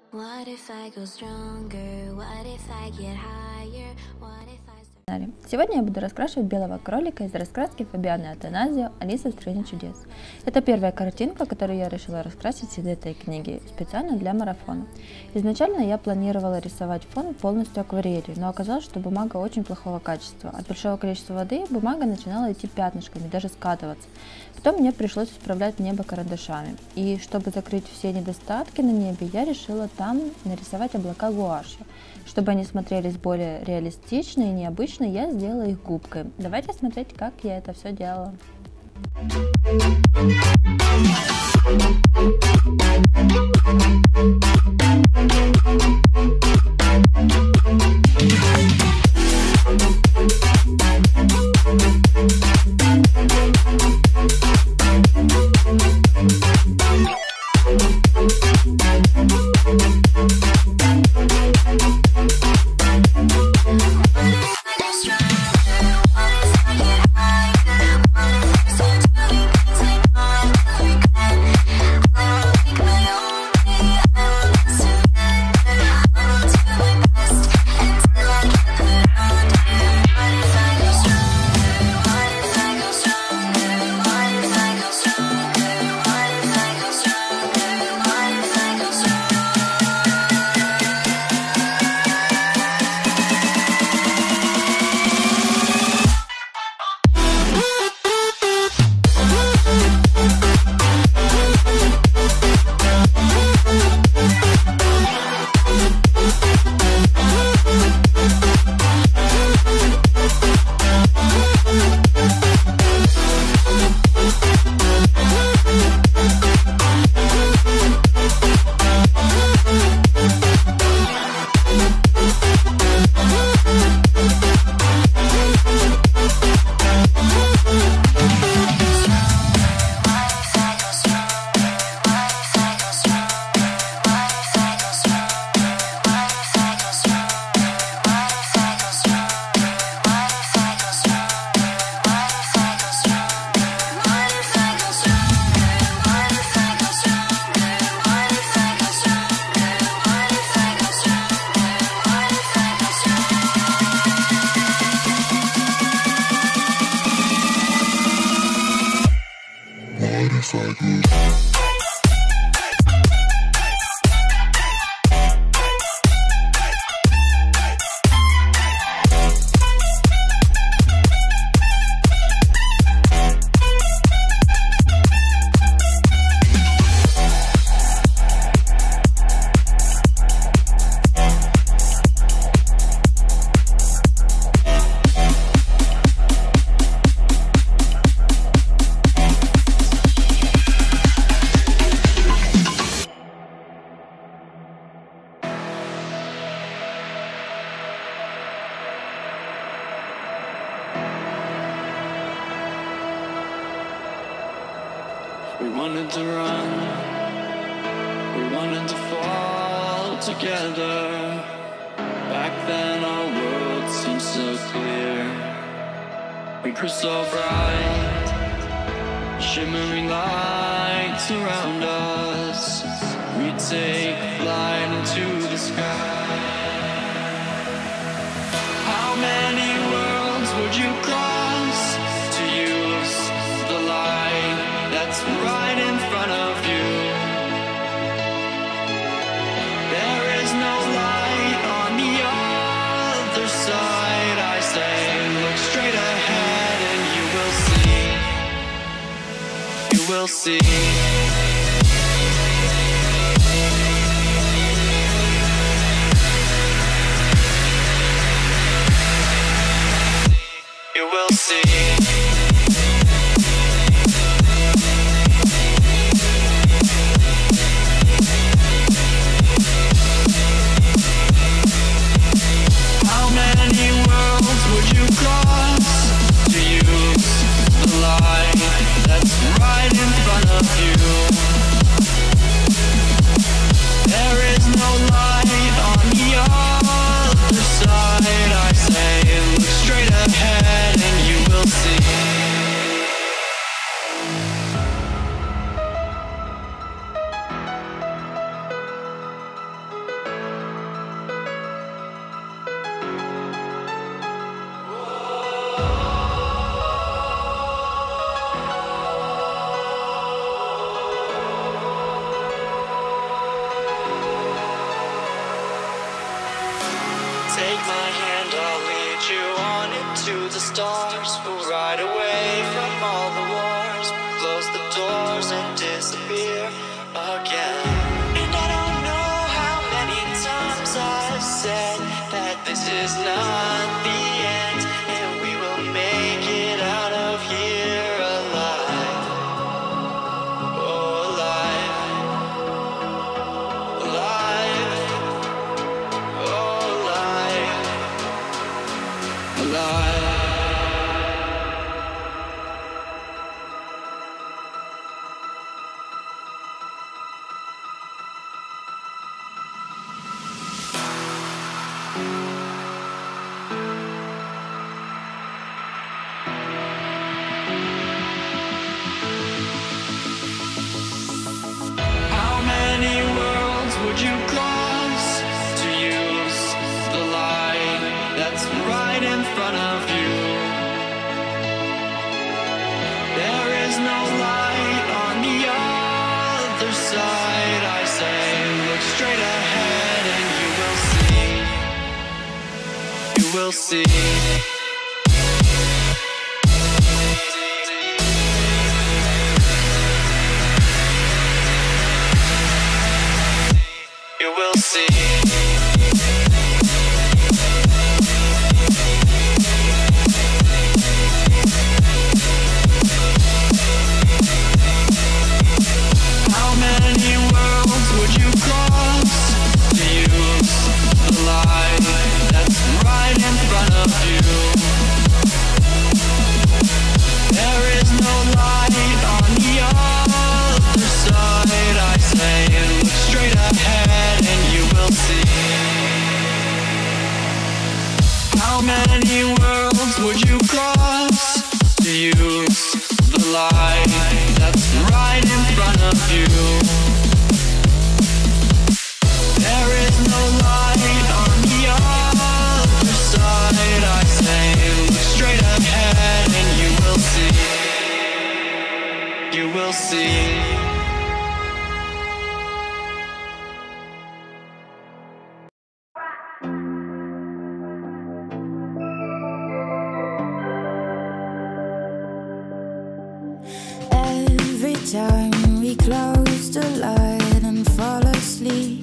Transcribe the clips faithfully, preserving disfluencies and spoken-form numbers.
Сегодня я буду раскрашивать белого кролика из раскраски Фабианы Атаназио «Алиса в стране чудес». Это первая картинка, которую я решила раскрасить из этой книги специально для марафона. Изначально я планировала рисовать фон полностью акварелью, но оказалось, что бумага очень плохого качества. От большого количества воды бумага начинала идти пятнышками, даже скатываться. Потом мне пришлось исправлять небо карандашами. И чтобы закрыть все недостатки на небе, я решила там нарисовать облака гуашью. Чтобы они смотрелись более реалистично и необычно, я сделала их губкой. Давайте смотреть, как я это все делала. We wanted to run, we wanted to fall together. Back then our world seemed so clear. We grew so bright, shimmering lights around us. We'd take flight into the sky. How many worlds would you cross to use the light that's right in front of you? There is no light on the other side. I say, look straight ahead and you will see. You will see. You will see. How many worlds would you cross to use the light that's right in front of you? my hand, I'll lead you on into the stars. We'll ride away from all the wars, close the doors and disappear again. And I don't know how many times I've said that this is not the end, and we will make it out of here alive. Oh, alive. Alive. Oh, alive. Alive. How many worlds would you cross to use the light that's right in front of you? There is no light on the other side. I say, look straight ahead and you will see. You will see. You will see. How many worlds would you cross to use the light that's right in front of you? There is no light on the other side. I say, look straight ahead and you will see. How many worlds would you cross to use the light that's right in front of you? There is no light on the other side. I say, look straight ahead and you will see. You will see. Every time we close the light and fall asleep,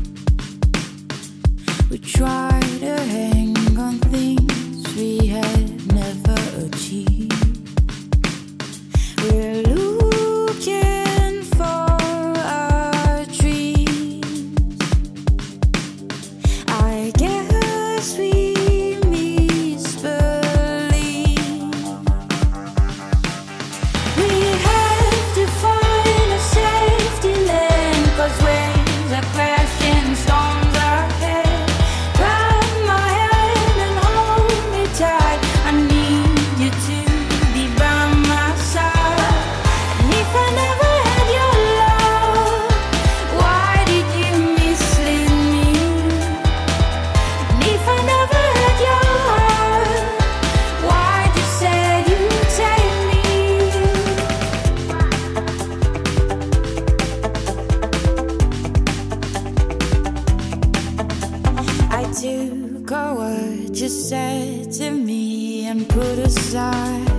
we try to hang on things we had never achieved. We're looking for our dreams. I guess we misbelieve. We have to find a safety land, 'cause waves are crashing, storms are ahead. Grab my hand and hold me tight. I need you to be by my side. And if I never had your love, why did you mislead me? And if I never had your heart, why'd you say you'd take me? I took a word you said to me and put aside.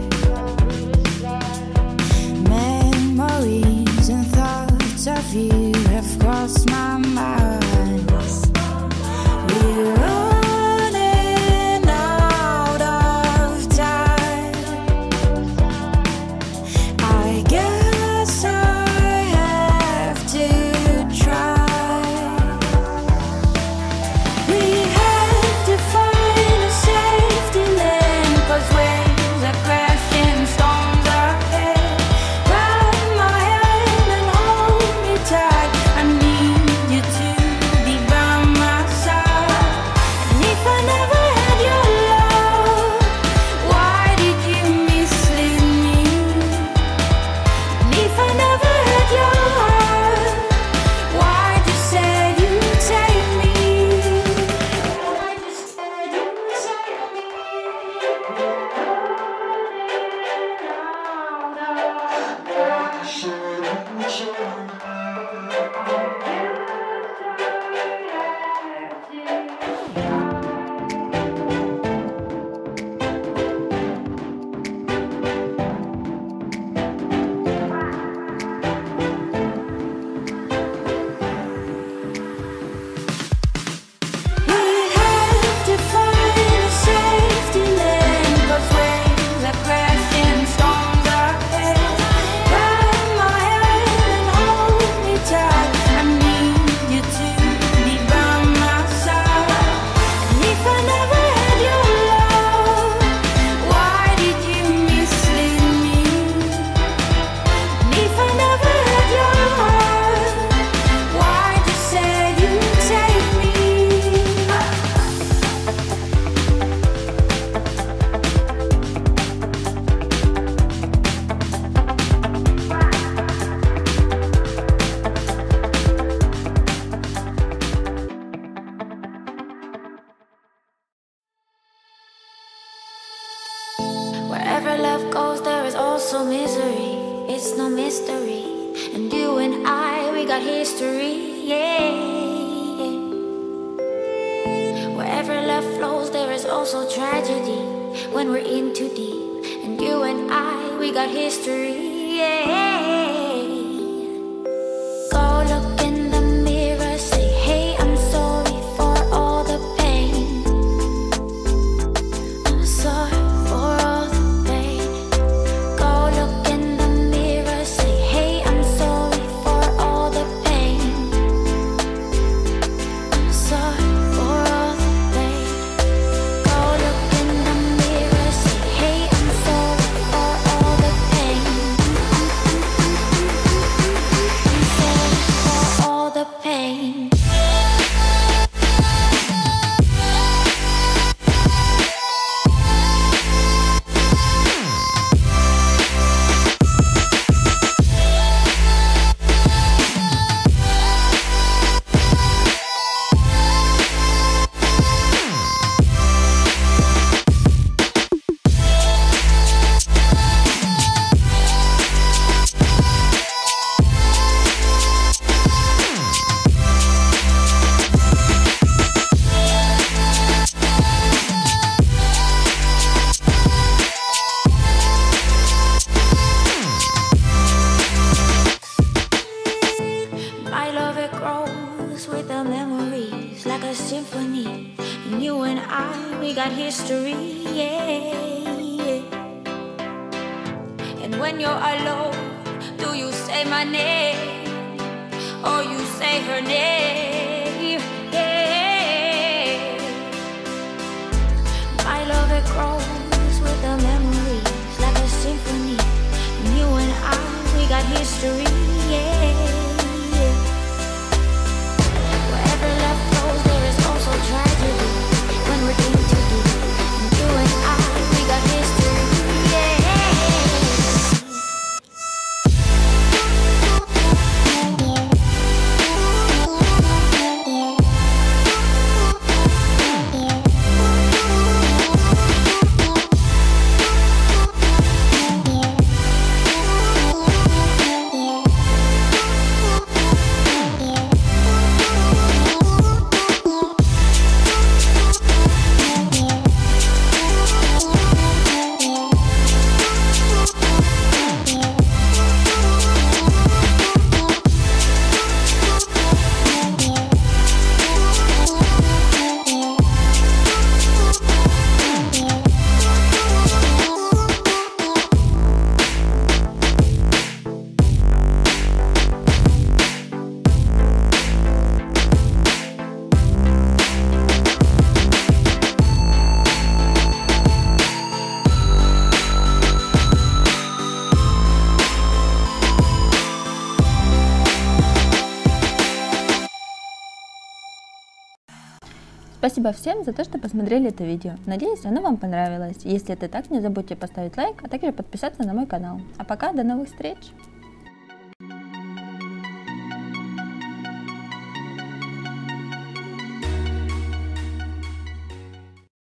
Memories and thoughts of you have crossed my mind. We're running out of time. I guess I have to try. We have to find a safety land, 'cause waves are crashing, storms are ahead. Grab my hand and hold me tight. also misery, it's no mystery. And you and I, we got history, yeah. Wherever love flows, there is also tragedy when we're in too deep. And you and I, we got history, yeah. Go look in the mirror, say, hey, I'm sorry for all the pain. I'm sorry for all the pain. Go look in the mirror, say, hey, I'm sorry for all the pain. I'm sorry for all the pain. Go look in the mirror, say, hey, I'm sorry for all the pain. I'm sorry for all the pain. My love, it grows with the memories like a symphony. And you and I, we got history, yeah. And when you're alone, do you say my name or you say her name? Yeah. My love, it grows with the memories like a symphony. And you and I, we got history, yeah. Wherever love flows, there is also tragedy when we're in too deep. And you and I, we got history, yeah. Спасибо всем за то, что посмотрели это видео. Надеюсь, оно вам понравилось. Если это так, не забудьте поставить лайк, а также подписаться на мой канал. А пока, до новых встреч!